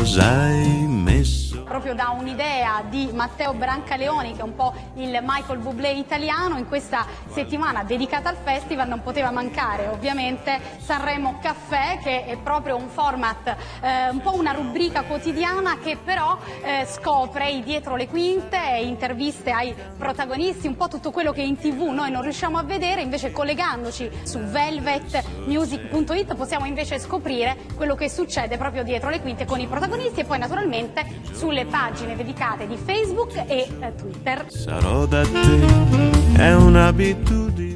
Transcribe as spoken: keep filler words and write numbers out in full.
cosa hai messo? Proprio da un'idea di Matteo Brancaleoni, che è un po' il Michael Bublé italiano, in questa settimana dedicata al festival non poteva mancare ovviamente Sanremo Caffè, che è proprio un format, eh, un po' una rubrica quotidiana che però eh, scopre i dietro le quinte, interviste ai protagonisti, un po' tutto quello che in tv noi non riusciamo a vedere, invece collegandoci su velvet music punto it possiamo invece scoprire quello che succede proprio dietro le quinte con i protagonisti e poi naturalmente sulle pagine dedicate di Facebook e eh, Twitter. Sarò da te, è un'abitudine.